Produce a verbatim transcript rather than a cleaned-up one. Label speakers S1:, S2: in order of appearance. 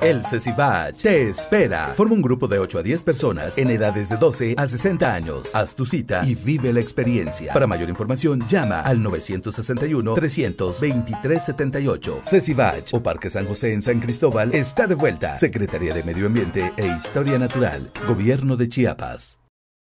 S1: El CECIVACH te espera. Forma un grupo de ocho a diez personas en edades de doce a sesenta años. Haz tu cita y vive la experiencia. Para mayor información, llama al nueve seis uno, tres dos tres, siete ocho. CECIVACH o Parque San José en San Cristóbal está de vuelta. Secretaría de Medio Ambiente e Historia Natural. Gobierno de Chiapas.